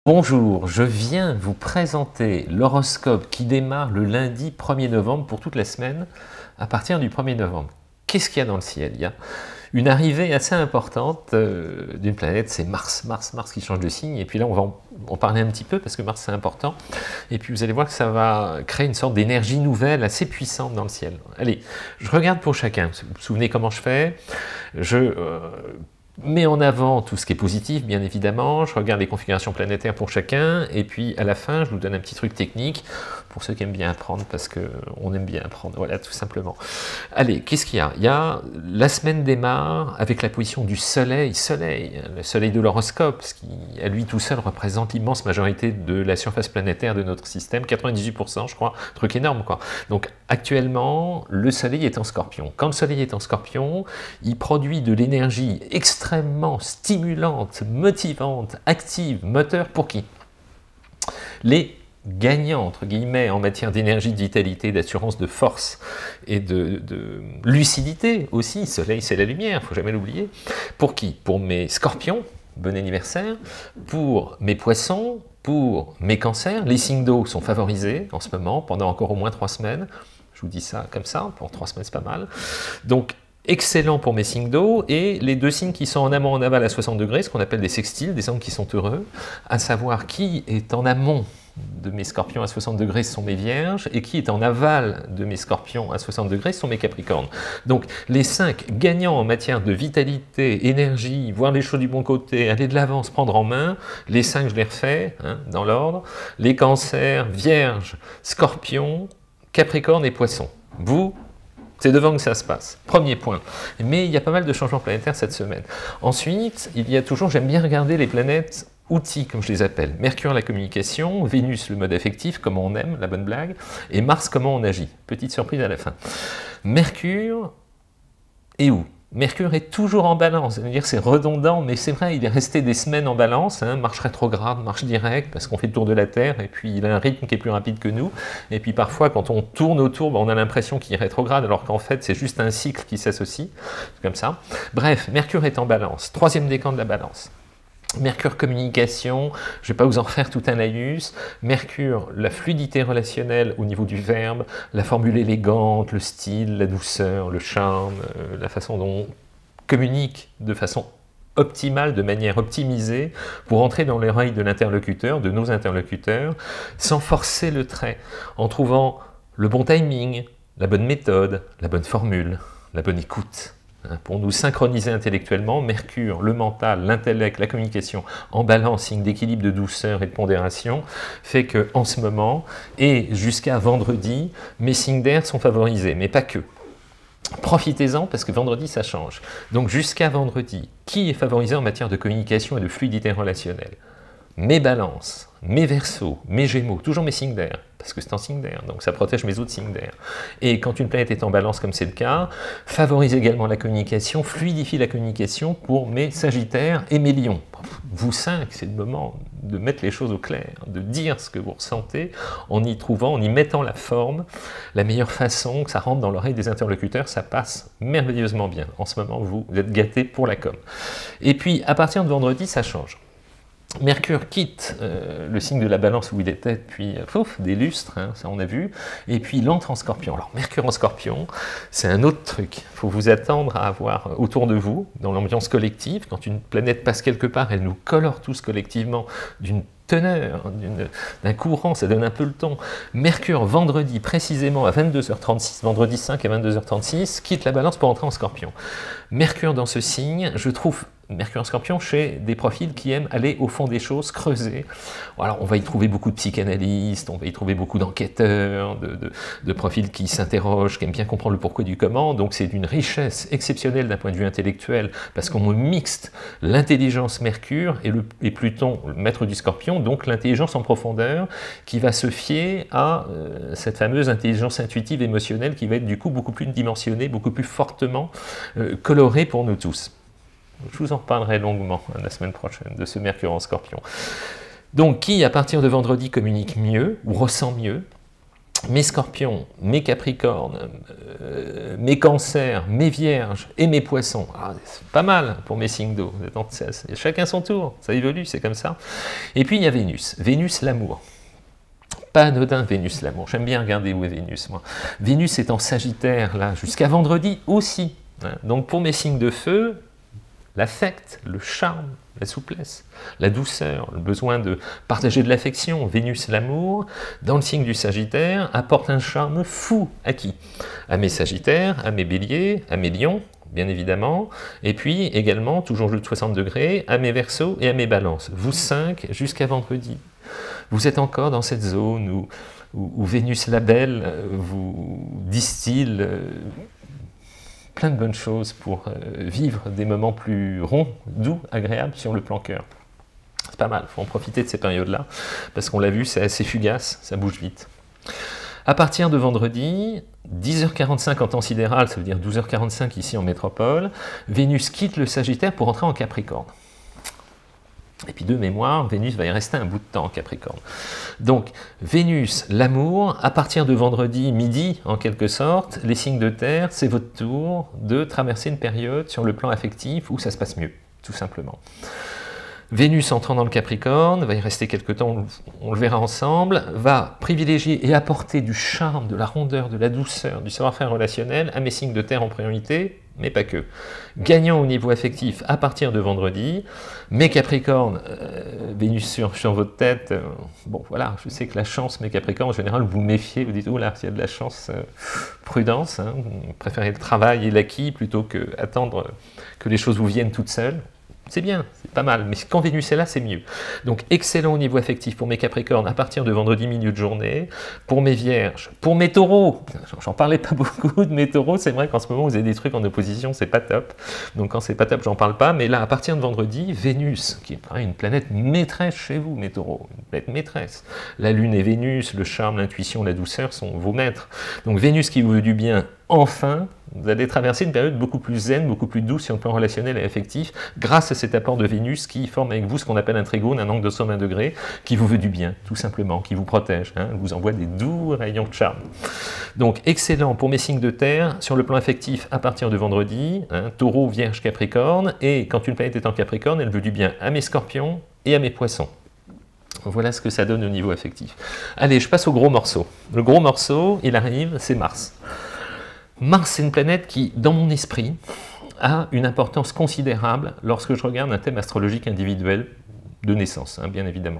Bonjour, je viens vous présenter l'horoscope qui démarre le lundi 1er novembre pour toute la semaine, à partir du 1er novembre. Qu'est-ce qu'il y a dans le ciel? Il y a une arrivée assez importante d'une planète, c'est Mars. Mars qui change de signe, et puis là on va en parler un petit peu, parce que Mars c'est important, et puis vous allez voir que ça va créer une sorte d'énergie nouvelle, assez puissante dans le ciel. Allez, je regarde pour chacun, vous vous souvenez comment je fais? Mets en avant tout ce qui est positif, bien évidemment, je regarde les configurations planétaires pour chacun, et puis à la fin, je vous donne un petit truc technique, pour ceux qui aiment bien apprendre, parce qu'on aime bien apprendre, voilà, tout simplement. Allez, qu'est-ce qu'il y a? Il y a, la semaine démarre avec la position du soleil, le soleil de l'horoscope, ce qui, à lui tout seul, représente l'immense majorité de la surface planétaire de notre système, 98%, je crois, truc énorme, quoi. Donc, actuellement, le soleil est en scorpion. Quand le soleil est en scorpion, il produit de l'énergie extrêmement stimulante, motivante, active, moteur pour qui? Les gagnants, entre guillemets, en matière d'énergie, de vitalité, d'assurance, de force et de lucidité aussi. Soleil, c'est la lumière, il ne faut jamais l'oublier. Pour qui? Pour mes scorpions, bon anniversaire. Pour mes poissons, pour mes cancers. Les signes d'eau sont favorisés en ce moment, pendant encore au moins 3 semaines. Je vous dis ça comme ça, pour 3 semaines, c'est pas mal. Donc, excellent pour mes signes d'eau, et les 2 signes qui sont en amont, en aval à 60 degrés, ce qu'on appelle des sextiles, des angles qui sont heureux, à savoir qui est en amont de mes scorpions à 60 degrés, ce sont mes vierges, et qui est en aval de mes scorpions à 60 degrés, ce sont mes capricornes. Donc les 5 gagnants en matière de vitalité, énergie, voir les choses du bon côté, aller de l'avant, se prendre en main, les 5 je les refais, hein, dans l'ordre, les cancers, vierges, scorpions, capricornes et poissons. Vous, c'est devant que ça se passe. Premier point. Mais il y a pas mal de changements planétaires cette semaine. Ensuite, il y a toujours, j'aime bien regarder les planètes outils, comme je les appelle. Mercure, la communication, Vénus, le mode affectif, comment on aime, la bonne blague, et Mars, comment on agit. Petite surprise à la fin. Mercure est où? Mercure est toujours en balance, c'est-à-dire c'est redondant, mais c'est vrai, il est resté des semaines en balance, hein, marche rétrograde, marche directe, parce qu'on fait le tour de la Terre, et puis il a un rythme qui est plus rapide que nous, et puis parfois quand on tourne autour, on a l'impression qu'il est rétrograde, alors qu'en fait c'est juste un cycle qui s'associe, comme ça. Bref, Mercure est en balance, 3e décan de la balance. Mercure communication, je ne vais pas vous en refaire tout un laïus. Mercure, la fluidité relationnelle au niveau du verbe, la formule élégante, le style, la douceur, le charme, la façon dont on communique de façon optimale, de manière optimisée, pour entrer dans l'oreille de l'interlocuteur, de nos interlocuteurs, sans forcer le trait, en trouvant le bon timing, la bonne méthode, la bonne formule, la bonne écoute. Pour nous synchroniser intellectuellement, Mercure, le mental, l'intellect, la communication, en balance, signe d'équilibre, de douceur et de pondération, fait que en ce moment, et jusqu'à vendredi, mes signes d'air sont favorisés, mais pas que. Profitez-en parce que vendredi ça change. Donc jusqu'à vendredi, qui est favorisé en matière de communication et de fluidité relationnelle? Mes balances, mes verseaux, mes gémeaux, toujours mes signes d'air, parce que c'est en signe d'air, donc ça protège mes autres signes d'air. Et quand une planète est en balance, comme c'est le cas, favorise également la communication, fluidifie la communication pour mes sagittaires et mes lions. Vous 5, c'est le moment de mettre les choses au clair, de dire ce que vous ressentez, en y trouvant, en y mettant la forme, la meilleure façon, que ça rentre dans l'oreille des interlocuteurs, ça passe merveilleusement bien. En ce moment, vous êtes gâtés pour la com. Et puis, à partir de vendredi, ça change. Mercure quitte le signe de la balance où il était depuis des lustres, hein, ça on a vu, et puis il entre en scorpion. Alors Mercure en scorpion, c'est un autre truc. Il faut vous attendre à avoir autour de vous, dans l'ambiance collective, quand une planète passe quelque part, elle nous colore tous collectivement d'une teneur, d'un courant, ça donne un peu le ton. Mercure, vendredi, précisément à 22h36, vendredi 5 à 22h36, quitte la balance pour entrer en scorpion. Mercure dans ce signe, je trouve Mercure en scorpion chez des profils qui aiment aller au fond des choses, creuser. Alors on va y trouver beaucoup de psychanalystes, on va y trouver beaucoup d'enquêteurs, de profils qui s'interrogent, qui aiment bien comprendre le pourquoi du comment, donc c'est d'une richesse exceptionnelle d'un point de vue intellectuel, parce qu'on mixte l'intelligence Mercure et Pluton, le maître du scorpion, donc l'intelligence en profondeur, qui va se fier à cette fameuse intelligence intuitive émotionnelle qui va être du coup beaucoup plus dimensionnée, beaucoup plus fortement colorée pour nous tous. Je vous en reparlerai longuement la semaine prochaine de ce Mercure en scorpion. Donc qui, à partir de vendredi, communique mieux ou ressent mieux? mes scorpions, mes capricornes, mes cancers, mes vierges et mes poissons. Ah, c'est pas mal pour mes signes d'eau. Chacun son tour, ça évolue, c'est comme ça. Et puis il y a Vénus. Vénus, l'amour. Pas anodin, Vénus, l'amour. J'aime bien regarder où est Vénus, moi. Vénus est en Sagittaire, là, jusqu'à vendredi aussi. Donc pour mes signes de feu, l'affect, le charme, la souplesse, la douceur, le besoin de partager de l'affection, Vénus, l'amour, dans le signe du Sagittaire, apporte un charme fou à qui? À mes Sagittaires, à mes Béliers, à mes Lions, bien évidemment, et puis également, toujours jeu de 60 degrés, à mes Verseaux et à mes Balances. Vous 5 jusqu'à vendredi. Vous êtes encore dans cette zone où Vénus la Belle vous distille plein de bonnes choses pour vivre des moments plus ronds, doux, agréables sur le plan cœur. C'est pas mal, il faut en profiter de ces périodes-là, parce qu'on l'a vu, c'est assez fugace, ça bouge vite. À partir de vendredi, 10h45 en temps sidéral, ça veut dire 12h45 ici en métropole, Vénus quitte le Sagittaire pour entrer en Capricorne. Et puis de mémoire, Vénus va y rester un bout de temps en Capricorne. Donc, Vénus, l'amour, à partir de vendredi midi, en quelque sorte, les signes de terre, c'est votre tour de traverser une période sur le plan affectif où ça se passe mieux, tout simplement. Vénus entrant dans le Capricorne, va y rester quelques temps, on le verra ensemble, va privilégier et apporter du charme, de la rondeur, de la douceur, du savoir-faire relationnel à mes signes de terre en priorité, mais pas que. Gagnant au niveau affectif à partir de vendredi, mes Capricornes, Vénus sur votre tête, bon voilà, je sais que la chance, mes Capricornes, en général, vous méfiez, vous dites, oh là, s'il y a de la chance, prudence, hein, vous préférez le travail et l'acquis plutôt que attendre que les choses vous viennent toutes seules. C'est bien, c'est pas mal, mais quand Vénus est là, c'est mieux. Donc, excellent au niveau affectif pour mes Capricornes à partir de vendredi milieu de journée, pour mes Vierges, pour mes Taureaux, j'en parlais pas beaucoup de mes Taureaux, c'est vrai qu'en ce moment, vous avez des trucs en opposition, c'est pas top, donc quand c'est pas top, j'en parle pas, mais là, à partir de vendredi, Vénus, qui est une planète maîtresse chez vous, mes Taureaux, une planète maîtresse. La Lune et Vénus, le charme, l'intuition, la douceur sont vos maîtres. Donc, Vénus qui vous veut du bien, enfin, vous allez traverser une période beaucoup plus zen, beaucoup plus douce sur le plan relationnel et affectif, grâce à cet apport de Vénus qui forme avec vous ce qu'on appelle un trigone, un angle de 120 degrés, qui vous veut du bien, tout simplement, qui vous protège, hein, vous envoie des doux rayons de charme. Donc, excellent pour mes signes de terre, sur le plan affectif, à partir de vendredi, hein, Taureau, Vierge, Capricorne, et quand une planète est en Capricorne, elle veut du bien à mes Scorpions et à mes Poissons. Voilà ce que ça donne au niveau affectif. Allez, je passe au gros morceau. Le gros morceau, il arrive, c'est Mars. Mars, c'est une planète qui, dans mon esprit, a une importance considérable lorsque je regarde un thème astrologique individuel de naissance, hein, bien évidemment.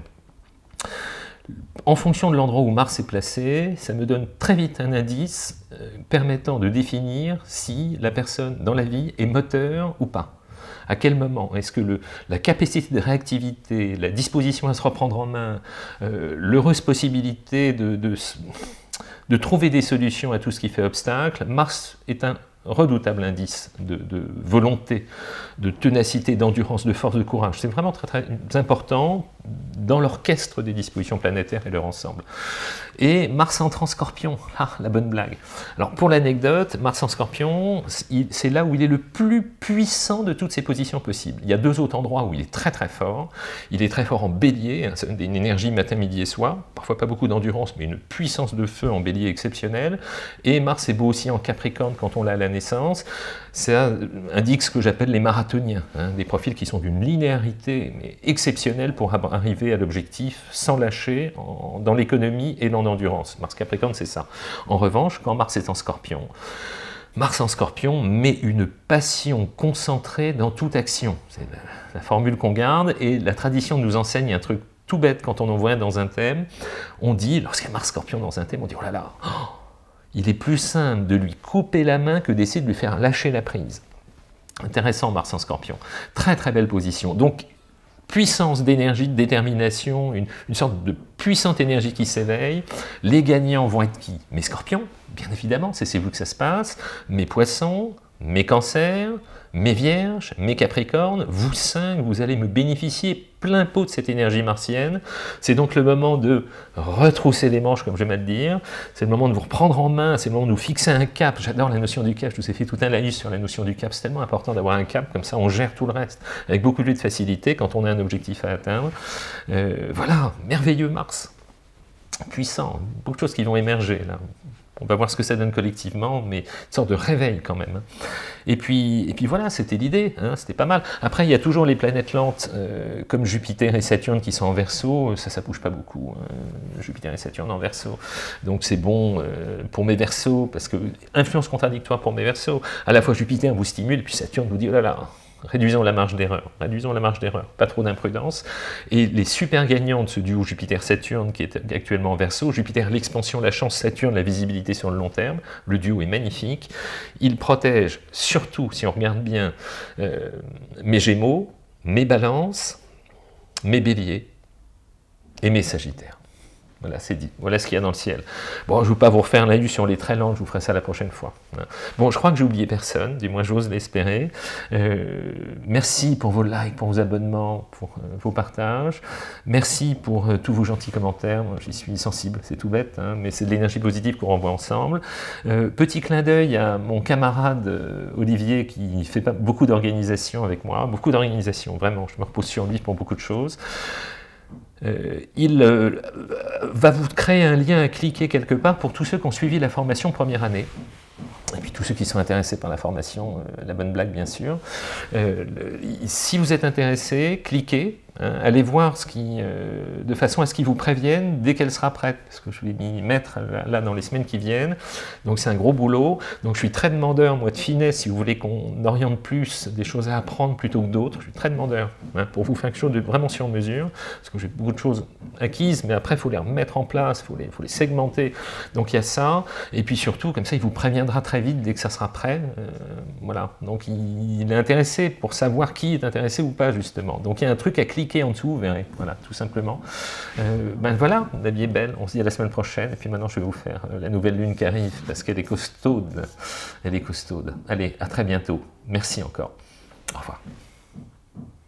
En fonction de l'endroit où Mars est placé, ça me donne très vite un indice permettant de définir si la personne dans la vie est moteur ou pas. À quel moment? Est-ce que la capacité de réactivité, la disposition à se reprendre en main, l'heureuse possibilité de trouver des solutions à tout ce qui fait obstacle, Mars est un redoutable indice de volonté, de ténacité, d'endurance, de force, de courage. C'est vraiment très, très important dans l'orchestre des dispositions planétaires et leur ensemble. Et Mars entre en Scorpion, ah, la bonne blague. Alors pour l'anecdote, Mars en Scorpion, c'est là où il est le plus puissant de toutes ses positions possibles. Il y a deux autres endroits où il est très très fort. Il est très fort en Bélier, hein, une énergie matin, midi et soir, parfois pas beaucoup d'endurance, mais une puissance de feu en Bélier exceptionnelle. Et Mars est beau aussi en Capricorne quand on l'a à la naissance. Ça indique ce que j'appelle les marathoniens, hein, des profils qui sont d'une linéarité mais exceptionnelle pour arriver à l'objectif sans lâcher dans l'économie et dans l'endurance. Mars Capricorne, c'est ça. En revanche, quand Mars est en Scorpion, Mars en Scorpion met une passion concentrée dans toute action. C'est la formule qu'on garde, et la tradition nous enseigne un truc tout bête quand on en voit dans un thème. On dit, lorsqu'il y a Mars Scorpion dans un thème, on dit, oh là là, il est plus simple de lui couper la main que d'essayer de lui faire lâcher la prise. Intéressant, Mars en Scorpion. Très très belle position. Donc, puissance d'énergie, de détermination, une sorte de puissante énergie qui s'éveille. Les gagnants vont être qui? Mes Scorpions, bien évidemment, c'est vous que ça se passe. Mes Poissons, mes Cancers, mes Vierges, mes Capricornes, vous 5, vous allez me bénéficier plein pot de cette énergie martienne. C'est donc le moment de retrousser les manches, comme j'aime à le dire. C'est le moment de vous reprendre en main, c'est le moment de vous fixer un cap. J'adore la notion du cap, je vous ai fait tout un laïus sur la notion du cap. C'est tellement important d'avoir un cap, comme ça on gère tout le reste, avec beaucoup de facilité quand on a un objectif à atteindre. Voilà, merveilleux Mars. puissant, beaucoup de choses qui vont émerger là. On va voir ce que ça donne collectivement, mais une sorte de réveil quand même. Et puis voilà, c'était l'idée, hein, c'était pas mal. Après, il y a toujours les planètes lentes, comme Jupiter et Saturne qui sont en Verseau, ça bouge pas beaucoup, hein, Jupiter et Saturne en Verseau. Donc c'est bon pour mes Verseaux, parce que influence contradictoire pour mes Verseaux. À la fois Jupiter vous stimule, puis Saturne vous dit, oh là là, réduisons la marge d'erreur, pas trop d'imprudence. Et les super gagnants de ce duo Jupiter-Saturne qui est actuellement en Verseau, Jupiter l'expansion, la chance, Saturne la visibilité sur le long terme, le duo est magnifique. Il protège surtout, si on regarde bien, mes Gémeaux, mes Balances, mes Béliers et mes Sagittaires. Voilà, c'est dit. Voilà ce qu'il y a dans le ciel. Bon, je ne vais pas vous refaire l'illusion, les très lentes, je vous ferai ça la prochaine fois. Bon, je crois que j'ai oublié personne, du moins j'ose l'espérer. Merci pour vos likes, pour vos abonnements, pour vos partages. Merci pour tous vos gentils commentaires. Moi, j'y suis sensible, c'est tout bête, hein, mais c'est de l'énergie positive qu'on renvoie ensemble. Petit clin d'œil à mon camarade Olivier qui fait beaucoup d'organisation avec moi, beaucoup d'organisation, vraiment, je me repose sur lui pour beaucoup de choses. Il va vous créer un lien à cliquer quelque part pour tous ceux qui ont suivi la formation première année. Et puis tous ceux qui sont intéressés par la formation, la bonne blague bien sûr. Si vous êtes intéressé, cliquez, hein, allez voir ce qui, de façon à ce qu'ils vous préviennent dès qu'elle sera prête, parce que je vais m'y mettre là dans les semaines qui viennent. Donc c'est un gros boulot. Donc je suis très demandeur, moi, de finesse, si vous voulez qu'on oriente plus des choses à apprendre plutôt que d'autres. Je suis très demandeur, hein, pour vous faire quelque chose de vraiment sur mesure, parce que j'ai beaucoup de choses acquises, mais après il faut les remettre en place, il faut les segmenter. Donc il y a ça, et puis surtout, comme ça, il vous préviendra très vite dès que ça sera prêt. Voilà, donc il est intéressé pour savoir qui est intéressé ou pas, justement. Donc il y a un truc à cliquer en dessous, vous verrez, voilà, tout simplement. Ben voilà, la vie est belle, on se dit à la semaine prochaine, et puis maintenant je vais vous faire la nouvelle lune qui arrive, parce qu'elle est costaude, elle est costaude. Allez, à très bientôt, merci encore, au revoir.